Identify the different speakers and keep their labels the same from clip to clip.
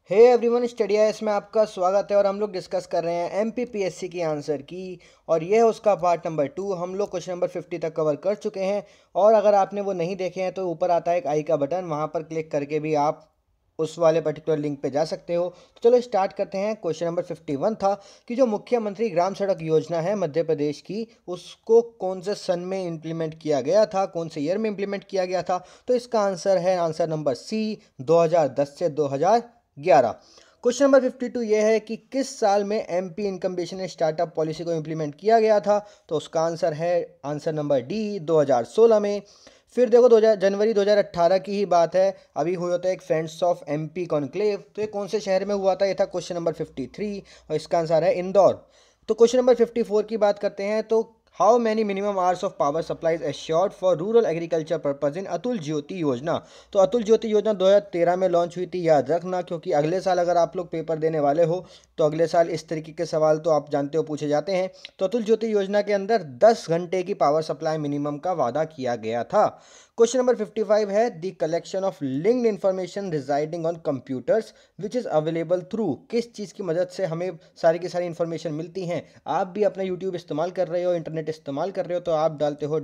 Speaker 1: Hey everyone, study IAS में आपका स्वागत है और हम लोग डिस्कस कर रहे हैं एमपीपीएससी की आंसर की। और ये है उसका पार्ट नंबर 2। हम लोग क्वेश्चन नंबर 50 तक कवर कर चुके हैं। और अगर आपने वो नहीं देखे हैं तो ऊपर आता है एक आई का बटन, वहाँ पर क्लिक करके भी आप उस वाले पर्टिकुलर लिंक पे जा सकते हो। तो चलो स्टार्ट करते हैं। क्वेश्चन नंबर 51 था कि जो मुख्यमंत्री ग्राम सड़क योजना है मध्य प्रदेश की, उसको कौन से सन में इम्प्लीमेंट किया गया था, कौन से ईयर में इम्प्लीमेंट किया गया था। तो इसका आंसर है आंसर नंबर सी, 2010 से 2011। क्वेश्चन नंबर 52 ये है कि किस साल में MP income based startup policy को इम्प्लीमेंट किया गया था। तो उसका आंसर है आंसर नंबर डी, 2016 में। फिर देखो 2000 जनवरी 2018 की ही बात है। अभी हुआ था एक फ्रेंड्स ऑफ एमपी कॉन्क्लेव। तो ये कौन से शहर में हुआ था, ये था क्वेश्चन नंबर 53 और इसका आंसर है इंदौर। तो क्वेश्चन नंबर 54 की बात करते हैं। तो how many minimum hours of power supplies assured for rural agriculture purpose in Atul Jyoti Yojana. तो अतुल ज्योति योजना 2013 में लॉन्च हुई थी, याद रखना, क्योंकि अगले साल अगर आप लोग पेपर देने वाले हो तो अगले साल इस तरीके के सवाल तो आप जानते हो पूछे जाते हैं। तो अतुल ज्योति योजना के अंदर 10 घंटे की पावर सप्लाई मिनिमम का वादा किया गया था। क्वेश्चन नंबर 55 है the collection of linked information residing on computers which is available through. किस चीज़ की मदद से हमें सारी की सारी इन्फॉर्मेशन मिलती हैं। आप भी अपना यूट्यूब इस्तेमाल कर रहे हो, इंटरनेट इस्तेमाल कर रहे हो, तो आप डालते हो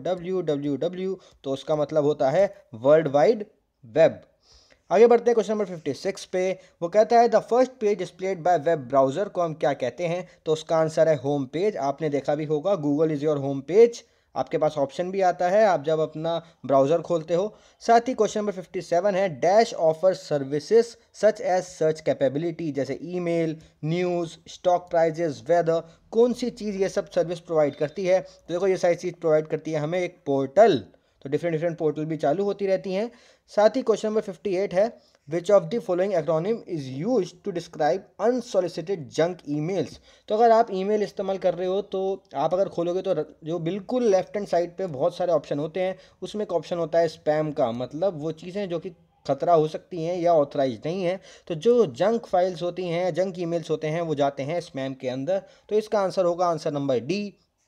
Speaker 1: www, तो उसका मतलब होता है वर्ल्ड वाइड वेब। आगे बढ़ते हैं क्वेश्चन नंबर 56 पे। वो कहता है the first page displayed by web browser को हम क्या कहते हैं। तो उसका आंसर है होम पेज। आपने देखा भी होगा, Google is your home page. आपके पास ऑप्शन भी आता है आप जब अपना ब्राउज़र खोलते हो। साथ ही क्वेश्चन नंबर 57 है dash offer services such as search capability, जैसे email, news, stock prices, weather. कौन सी चीज़ ये सब सर्विस प्रोवाइड करती है। तो देखो ये सारी चीज़ प्रोवाइड करती है हमें एक पोर्टल। तो डिफरेंट पोर्टल भी चालू होती रहती हैं। साथ ही क्वेश्चन नंबर 58 है which of the following acronym is use to describe unsolicited junk emails. तो अगर आप ईमेल इस्तेमाल कर रहे हो तो आप अगर खोलोगे तो जो बिल्कुल लेफ्ट हैंड साइड पे बहुत सारे ऑप्शन होते हैं, उसमें एक ऑप्शन होता है स्पैम का, मतलब वो चीज़ें जो कि खतरा हो सकती हैं या ऑथराइज नहीं है। तो जो जंक फाइल्स होती हैं, जंक ईमेल्स होते हैं, वो जाते हैं स्पैम के अंदर। तो इसका आंसर होगा answer number D.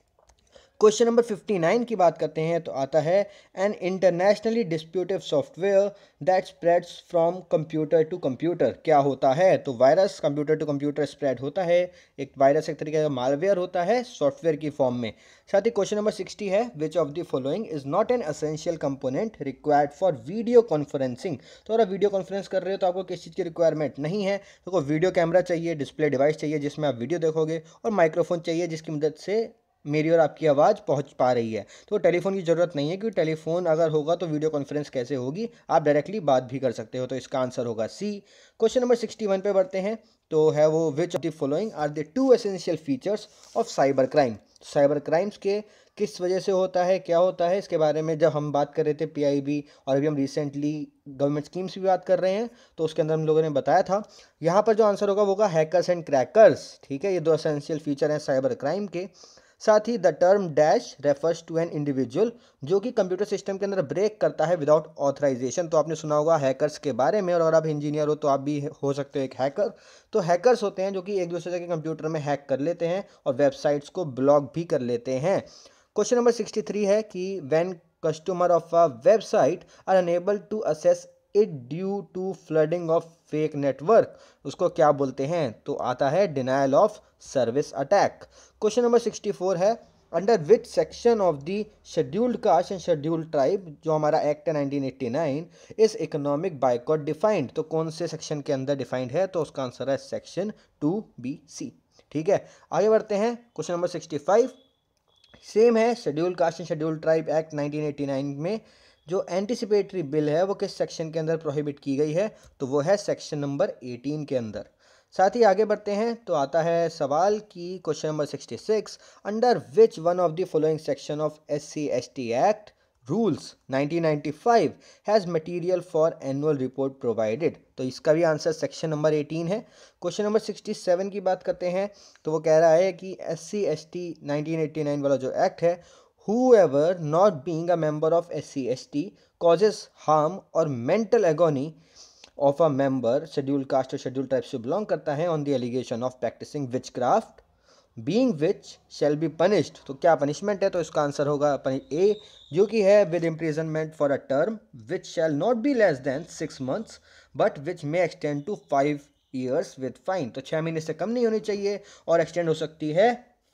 Speaker 1: Question number 59 की बात करते हैं तो आता है an internationally disruptive software that spreads from computer to computer. क्या होता है। तो virus computer to computer spread होता है। एक वायरस एक तरीके का मालवेयर होता है सॉफ्टवेयर की फॉर्म में। साथ ही क्वेश्चन नंबर 60 है which of the following is not an essential component required for video conferencing. तो अगर आप वीडियो कॉन्फ्रेंस कर रहे हो तो आपको किस चीज़ की रिक्वायरमेंट नहीं है। तो वीडियो कैमरा चाहिए, डिस्प्ले डिवाइस चाहिए जिसमें आप वीडियो देखोगे, और माइक्रोफोन चाहिए जिसकी मदद से मेरी और आपकी आवाज़ पहुंच पा रही है। तो टेलीफोन की ज़रूरत नहीं है, क्योंकि टेलीफोन अगर होगा तो वीडियो कॉन्फ्रेंस कैसे होगी, आप डायरेक्टली बात भी कर सकते हो। तो इसका आंसर होगा सी। क्वेश्चन नंबर 61 पे बढ़ते हैं। तो है वो which of the following are the two essential features of cyber crime. Cyber crimes के किस वजह से होता है, क्या होता है, इसके बारे में जब हम बात कर रहे थे पीआईबी, और अभी हम रिसेंटली गवर्नमेंट स्कीम्स की बात कर रहे हैं, तो उसके अंदर हम लोगों ने बताया था। यहाँ पर जो आंसर होगा वो होगा हैकर्स एंड क्रैकर्स। ठीक है, ये दो एसेंशियल फीचर हैं साइबर क्राइम के। साथ ही the term dash refers to an individual जो कि कंप्यूटर सिस्टम के अंदर ब्रेक करता है विदाउट ऑथराइजेशन। तो आपने सुना होगा हैकर्स के बारे में, और अगर आप इंजीनियर हो तो आप भी हो सकते हो एक हैकर। तो हैकर्स होते हैं जो कि एक दूसरे के कंप्यूटर में हैक कर लेते हैं और वेबसाइट्स को ब्लॉक भी कर लेते हैं। क्वेश्चन नंबर 63 है कि when customer of a website are unable to access it due to flooding of fake network, उसको क्या बोलते हैं। तो आता है denial of service attack. Question number 64 है under which section of the scheduled caste and scheduled tribe, जो हमारा एक्ट है 1989, इज इकोनॉमिक बाइकॉट डिफाइंड। तो कौन से सेक्शन के अंदर डिफाइंड है। तो उसका आंसर है सेक्शन 2BC। ठीक है, आगे बढ़ते हैं। क्वेश्चन नंबर 65 सेम है, schedule caste and schedule tribe act 1989 में जो एंटिसिपेटरी बिल है वो किस सेक्शन के अंदर प्रोहिबिट की गई है। तो वो है सेक्शन नंबर 18 के अंदर। साथ ही आगे बढ़ते हैं तो आता है सवाल की question number 66 under which one of the following section of SC/ST act rules 1995 has material for annual report provided. तो इसका भी आंसर सेक्शन नंबर 18 है। क्वेश्चन नंबर 67 की बात करते हैं तो वो कह रहा है कि SC/ST 1989 वाला जो एक्ट है, whoever not being a member of SC/ST causes harm or mental agony of a member scheduled caste or scheduled tribe से belong करता है on the allegation of practicing witchcraft being which shall be punished। तो क्या punishment है। तो इसका answer होगा ए, जो कि है with imprisonment for a term which shall not be less than 6 months but which may extend to 5 years with fine. तो 6 महीने से कम नहीं होनी चाहिए और एक्सटेंड हो सकती है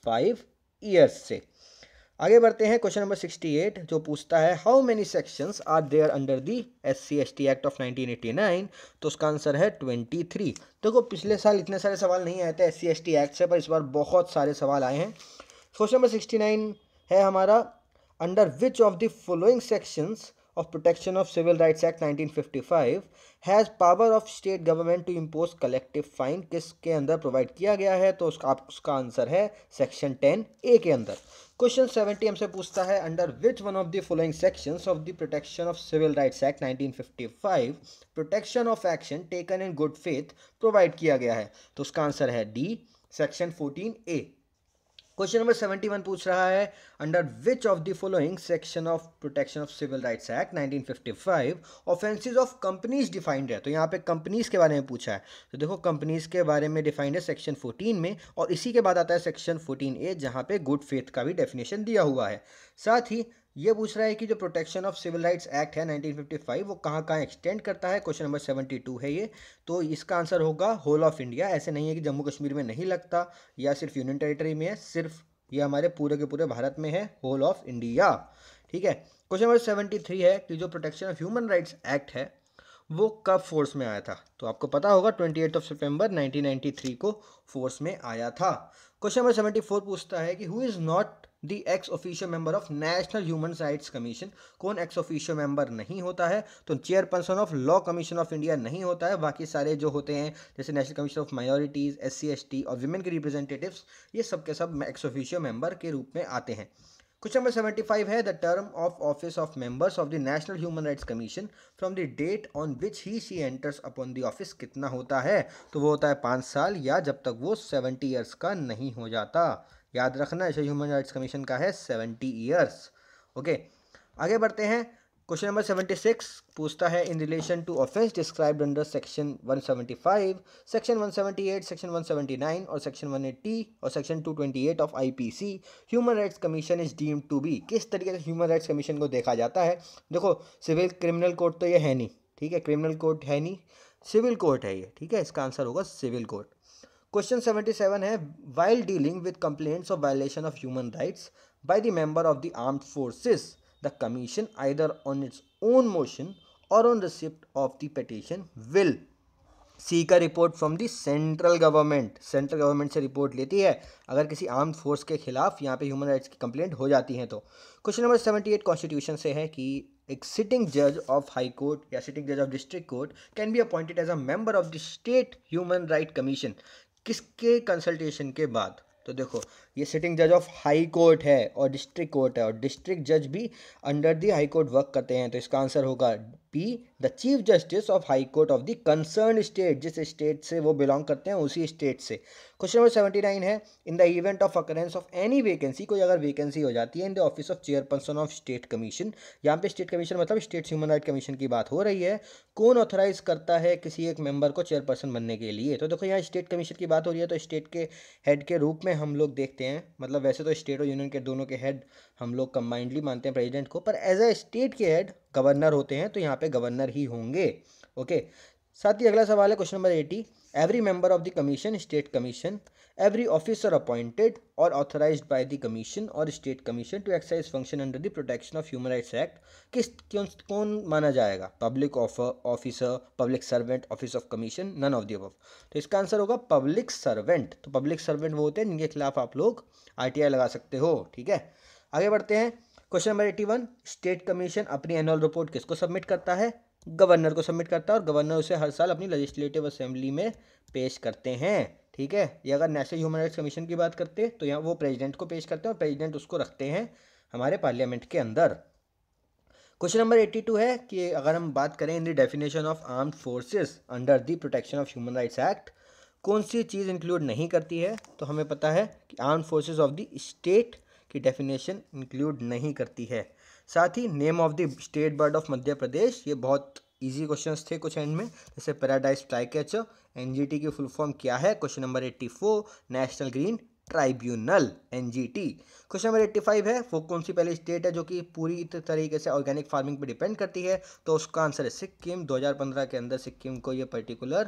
Speaker 1: 5 ईयर्स से। आगे बढ़ते हैं क्वेश्चन नंबर 68 जो पूछता है how many sections are there under the SC/ST act of 1989। तो उसका आंसर है 23। देखो पिछले साल इतने सारे सवाल नहीं आए थे SC/ST एक्ट से, पर इस बार बहुत सारे सवाल आए हैं। क्वेश्चन नंबर 69 है हमारा under which of the following sections of Protection of Civil Rights Act 1955 has power of state government to impose collective fine किसके अंदर प्रोवाइड किया गया है। तो उसका आंसर है सेक्शन 10A के अंदर। क्वेश्चन 70 हमसे पूछता है under which one of the following sections of the protection of civil rights act 1955 protection of action taken in good faith provide किया गया है। तो उसका आंसर है D section 14A। Question number 71 पूछ रहा है under which of the following section of protection of civil rights act 1955 offences of companies defined है। तो यहाँ पे कंपनीज के बारे में पूछा है। तो देखो कंपनीज के बारे में डिफाइंड है सेक्शन 14 में, और इसी के बाद आता है सेक्शन 14A जहाँ पे गुड फेथ का भी डेफिनेशन दिया हुआ है। साथ ही ये पूछ रहा है कि जो protection of civil rights act है 1955 वो कहाँ कहाँ एक्सटेंड करता है। क्वेश्चन नंबर 72 है ये। तो इसका आंसर होगा होल ऑफ इंडिया। ऐसे नहीं है कि जम्मू कश्मीर में नहीं लगता या सिर्फ यूनियन टेरिटरी में है, सिर्फ ये हमारे पूरे के पूरे भारत में है, होल ऑफ इंडिया। ठीक है। क्वेश्चन नंबर 73 है कि जो protection of human rights act है वो कब फोर्स में आया था। तो आपको पता होगा 28 सितंबर 1993 को फोर्स में आया था। क्वेश्चन नंबर 74 पूछता है कि who is not the ex officio member of national human rights commission. कौन एक्स ऑफिशियो मेंबर नहीं होता है। तो chairperson of law commission of India नहीं होता है। बाकी सारे जो होते हैं जैसे national commission of minorities, SC/ST और विमेन के रिप्रेजेंटेटिव्स, ये सब के सब एक्स ऑफिशियो मेंबर के रूप में आते हैं। क्वेश्चन नंबर 75 है the term of office of members of the national human rights commission from the date on which he she enters upon the office कितना होता है। तो वो होता है 5 साल या जब तक वो 70 ईयर्स का नहीं हो जाता। याद रखना नेशनल ह्यूमन राइट्स कमीशन का है 70 ईयर्स। ओके, आगे बढ़ते हैं। क्वेश्चन नंबर 76 पूछता है in relation to offence described under section 175, section 178, section 179 और सेक्शन 180 और section 228 of IPC human rights commission is deemed to be. किस तरीके से ह्यूमन राइट्स कमीशन को देखा जाता है। देखो सिविल क्रिमिनल कोड तो ये है नहीं, ठीक है, क्रिमिनल कोड है नहीं, सिविल कोर्ट है ये। ठीक है, इसका आंसर होगा सिविल कोर्ट। क्वेश्चन 77 है while dealing with complaints of violation of human rights by the member of the armed forces the commission either on its own motion or on receipt of the petition will seek a report from the central government। Central government से report लेती है अगर किसी armed force के खिलाफ यहाँ पे human rights की कंप्लेंट हो जाती है। तो क्वेश्चन नंबर 78 कॉन्स्टिट्यूशन से है कि एक सिटिंग जज ऑफ हाई कोर्ट या सिटिंग जज of district court can be appointed as a member of the state human right commission. किसके कंसल्टेशन के बाद। तो देखो ये सिटिंग जज ऑफ हाई कोर्ट है और डिस्ट्रिक्ट कोर्ट है, और डिस्ट्रिक्ट जज भी under the high court work करते हैं। तो इसका आंसर होगा B the chief justice of high court of the concern state. जिस स्टेट से वो बिलोंग करते हैं उसी स्टेट से। क्वेश्चन नंबर 79 है in the event of occurrence of any vacancy, कोई अगर वैकेंसी हो जाती है in the office of chairperson of state commission. यहाँ पे स्टेट कमीशन मतलब स्टेट ह्यूमन राइट कमीशन की बात हो रही है। कौन ऑथराइज करता है किसी एक मेंबर को चेयरपर्सन बनने के लिए। तो देखो यहाँ स्टेट कमीशन की बात हो रही है, तो स्टेट के हेड के रूप में हम लोग देखते हैं, मतलब वैसे तो स्टेट और यूनियन के दोनों के हेड हम लोग कंबाइंडली मानते हैं प्रेसिडेंट को, पर एज अ स्टेट के हेड गवर्नर होते हैं, तो यहाँ पे गवर्नर ही होंगे। ओके, साथ ही अगला सवाल है question number 80 every member of the commission state commission every officer appointed और ऑथराइज्ड बाय द कमीशन और state commission to exercise function under the protection of human rights act कौन माना जाएगा। Public officer, public servant, office of commission, none of the above. तो इसका answer होगा public servant. तो public servant वो होते हैं जिनके खिलाफ आप लोग RTI लगा सकते हो। ठीक है, आगे बढ़ते हैं। क्वेश्चन नंबर 81 स्टेट कमीशन अपनी एनुअल रिपोर्ट किसको सबमिट करता है। गवर्नर को सबमिट करता है, और गवर्नर उसे हर साल अपनी लेजिस्लेटिव असेंबली में पेश करते हैं। ठीक है, ये अगर नेशनल ह्यूमन राइट्स कमीशन की बात करते हैं तो यहाँ वो प्रेसिडेंट को पेश करते हैं और प्रेसिडेंट उसको रखते हैं हमारे पार्लियामेंट के अंदर। क्वेश्चन नंबर 82 है कि अगर हम बात करें in the definition of armed forces under the protection of human rights act कौन सी चीज़ इंक्लूड नहीं करती है। तो हमें पता है कि armed forces of the state की डेफिनेशन इंक्लूड नहीं करती है। साथ ही name of the state bird of Madhya Pradesh, ये बहुत इजी क्वेश्चंस थे कुछ एंड में, जैसे पैराडाइज फ्लाई कैचर। NGT की फुल फॉर्म क्या है। Question number 84 national green tribunal NGT। क्वेश्चन नंबर 85 है वो कौन सी पहली स्टेट है जो कि पूरी तरीके से ऑर्गेनिक फार्मिंग पे डिपेंड करती है। तो उसका आंसर है सिक्किम। 2015 के अंदर सिक्किम को ये पर्टिकुलर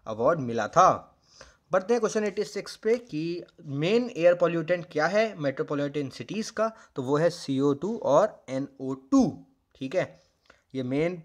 Speaker 1: अवार्ड मिला था। बढ़ते हैं क्वेश्चन 86 पे कि मेन एयर पॉल्यूटेंट क्या है मेट्रोपॉलिटन सिटीज़ का, तो वो है CO2 और NO2। ठीक है, ये मेन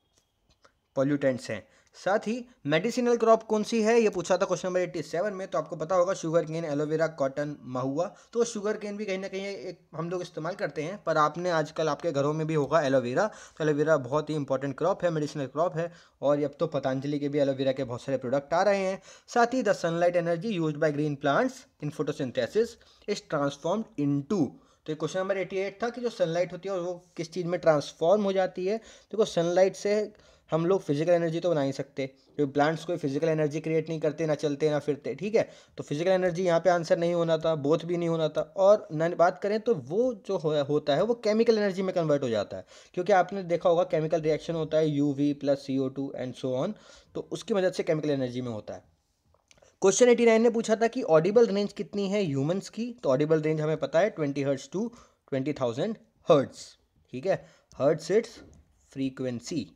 Speaker 1: पॉल्यूटेंट्स हैं। साथ ही मेडिसिनल क्रॉप कौन सी है, ये पूछा था क्वेश्चन नंबर 87 में, तो आपको पता होगा शुगर केन, एलोवेरा, कॉटन, महुआ। तो शुगर केन भी कहीं ना कहीं एक हम लोग इस्तेमाल करते हैं, पर आपने आजकल आपके घरों में भी होगा एलोवेरा। तो एलोवेरा बहुत ही इंपॉर्टेंट क्रॉप है, मेडिसिनल क्रॉप है, और अब तो पतंजलि के भी एलोवेरा के बहुत सारे प्रोडक्ट आ रहे हैं। साथ ही the sunlight energy used by green plants in photosynthesis is transformed into. तो क्वेश्चन नंबर 88 था कि जो सनलाइट होती है और वो किस चीज़ में ट्रांसफॉर्म हो जाती है। देखो सनलाइट से हम लोग फिजिकल एनर्जी तो बना ही सकते, क्योंकि प्लांट्स कोई फिजिकल एनर्जी क्रिएट नहीं करते, ना चलते ना फिरते। ठीक है, तो फिजिकल एनर्जी यहाँ पे आंसर नहीं होना था, बोथ भी नहीं होना था। और ना बात करें तो वो जो होता है वो केमिकल एनर्जी में कन्वर्ट हो जाता है, क्योंकि आपने देखा होगा केमिकल रिएक्शन होता है UV + CO2 and so on, तो उसकी मदद से केमिकल एनर्जी में होता है। क्वेश्चन 89 ने पूछा था कि ऑडिबल रेंज कितनी है ह्यूमंस की, तो ऑडिबल रेंज हमें पता है 20 हर्ट्ज टू 20,000 हर्ट्ज। ठीक है, हर्ट्ज इट्स फ्रीक्वेंसी।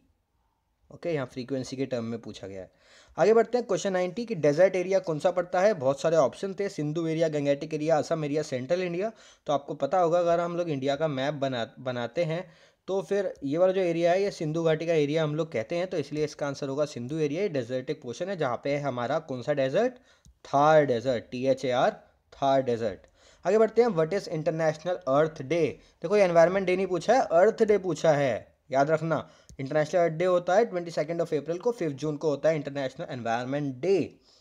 Speaker 1: ओके, यहाँ फ्रीक्वेंसी के टर्म में पूछा गया है। आगे बढ़ते हैं क्वेश्चन 90 कि डेजर्ट एरिया कौन सा पड़ता है। बहुत सारे ऑप्शन थे, Sindhu area, Gangetic area, Assam area, central India. तो आपको पता होगा अगर हम लोग इंडिया का मैप बनाते हैं तो फिर ये वाला जो एरिया है ये सिंधु घाटी का एरिया हम लोग कहते हैं, तो इसलिए इसका आंसर होगा सिंधु एरिया। ये डेजर्टिक पोर्शन है जहाँ पे है हमारा कौन सा desert, Thar desert, THAR, Thar desert. आगे बढ़ते हैं, what is international earth day. देखो ये एनवायरनमेंट डे नहीं पूछा है, अर्थ डे पूछा है, याद रखना। इंटरनेशनल अर्थ डे होता है 22 अप्रैल को, 5 जून को होता है इंटरनेशनल एनवायरनमेंट डे।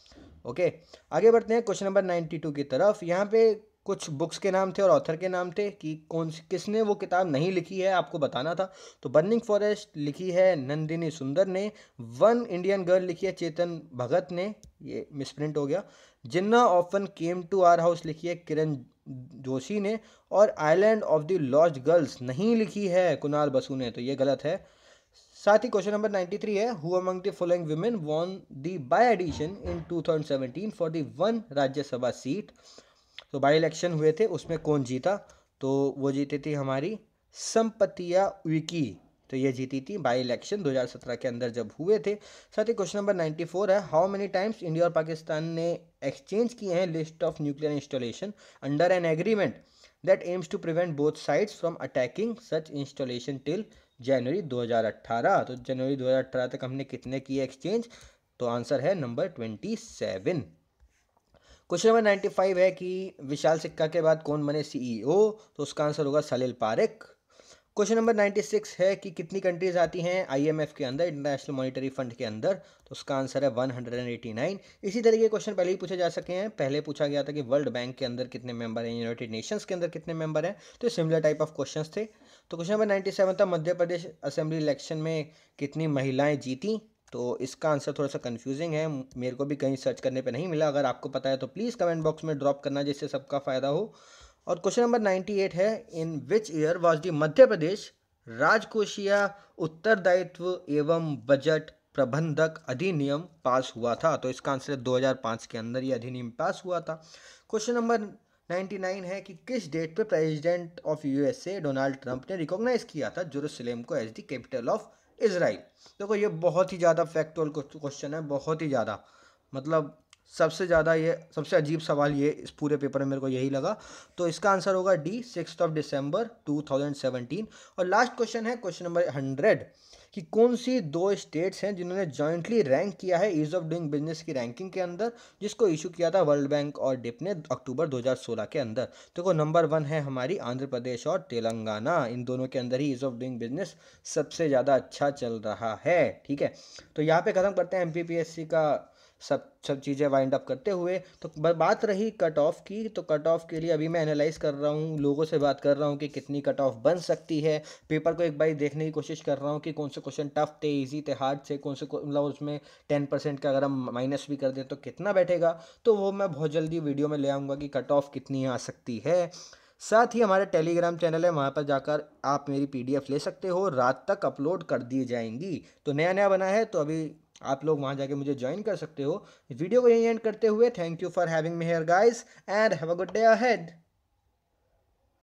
Speaker 1: ओके, आगे बढ़ते हैं क्वेश्चन नंबर 92 की तरफ। यहाँ पे कुछ बुक्स के नाम थे और ऑथर के नाम थे कि किसने वो किताब नहीं लिखी है, आपको बताना था। तो बर्निंग फॉरेस्ट लिखी है नंदिनी सुंदर ने, वन इंडियन गर्ल लिखी है चेतन भगत ने, ये मिसप्रिंट हो गया। Jinnah often came to our house लिखी है किरण जोशी ने, और island of the lost girls नहीं लिखी है कुणाल बसु ने, तो ये गलत है। साथ ही क्वेश्चन नंबर 93 है, who among the following women won the by election in 2017 for the 1 Rajya Sabha seat. तो बाई इलेक्शन हुए थे, उसमें कौन जीता, तो वो जीती थी हमारी संपतिया उइकी। तो ये जीती थी बाई इलेक्शन 2017 के अंदर जब हुए थे। साथ ही क्वेश्चन नंबर 94 है, हाउ मेनी टाइम्स इंडिया और पाकिस्तान ने एक्सचेंज किए हैं list of nuclear installation under an agreement that aims to prevent both sides from attacking such installation till January 2018। तो जनवरी 2018 तक हमने कितने किए एक्सचेंज, तो आंसर है नंबर 27। क्वेश्चन नंबर 95 है कि विशाल सिक्का के बाद कौन बने CEO, तो उसका आंसर होगा सलील पारेख। क्वेश्चन नंबर 96 है कि कितनी कंट्रीज आती हैं IMF के अंदर, इंटरनेशनल मॉनिटरी फंड के अंदर, तो उसका आंसर है 189। इसी तरीके के क्वेश्चन पहले ही पूछे जा सके हैं। पहले पूछा गया था कि वर्ल्ड बैंक के अंदर कितने मेंबर हैं, यूनाइटेड नेशंस के अंदर कितने मेंबर हैं, तो सिमिलर टाइप ऑफ क्वेश्चंस थे। तो क्वेश्चन नंबर 97 था, मध्य प्रदेश असेंबली इलेक्शन में कितनी महिलाएं जीती, तो इसका आंसर थोड़ा सा कंफ्यूजिंग है, मेरे को भी कहीं सर्च करने पे नहीं मिला। अगर आपको पता है तो प्लीज़ कमेंट बॉक्स में ड्रॉप करना, जिससे सबका फ़ायदा हो। और क्वेश्चन नंबर 98 है, in which year was the Madhya Pradesh राजकोषीय उत्तरदायित्व एवं बजट प्रबंधक अधिनियम पास हुआ था, तो इसका आंसर 2005 के अंदर ये अधिनियम पास हुआ था। क्वेश्चन नंबर 99 है कि किस डेट पे president of USA Donald Trump ने रिकॉग्नाइज किया था जेरूसलम को as the capital of Israel. देखो ये बहुत ही ज़्यादा फैक्चुअल क्वेश्चन है, बहुत ही ज़्यादा, मतलब सबसे ज़्यादा ये सबसे अजीब सवाल ये इस पूरे पेपर में मेरे को यही लगा। तो इसका आंसर होगा D, 6 दिसंबर 2017। और लास्ट क्वेश्चन है क्वेश्चन नंबर 100 कि कौन सी 2 स्टेट्स हैं जिन्होंने जॉइंटली रैंक किया है ईज ऑफ डूइंग बिजनेस की रैंकिंग के अंदर, जिसको इशू किया था वर्ल्ड बैंक और डिप ने अक्टूबर 2016 के अंदर। देखो नंबर 1 है हमारी आंध्र प्रदेश और तेलंगाना, इन दोनों के अंदर ही ईज ऑफ डूइंग बिजनेस सबसे ज़्यादा अच्छा चल रहा है। ठीक है, तो यहाँ पे ख़त्म करते हैं MPPSC का सब चीज़ें वाइंड अप करते हुए। तो बात रही कट ऑफ की, तो कट ऑफ के लिए अभी मैं एनालाइज कर रहा हूँ, लोगों से बात कर रहा हूँ कि कितनी कट ऑफ बन सकती है। पेपर को एक बार देखने की कोशिश कर रहा हूँ कि कौन से क्वेश्चन टफ थे, इजी थे, हार्ड थे, कौन से मतलब उसमें 10% का अगर हम माइनस भी कर दें तो कितना बैठेगा। तो वो मैं बहुत जल्दी वीडियो में ले आऊँगा कि कट ऑफ कितनी आ सकती है। साथ ही हमारा टेलीग्राम चैनल है, वहाँ पर जाकर आप मेरी PDF ले सकते हो, रात तक अपलोड कर दी जाएंगी। तो नया नया बना है तो अभी आप लोग वहाँ जाके मुझे ज्वाइन कर सकते हो। वीडियो को यहीं एंड करते हुए, thank you for having me here guys and have a good day ahead.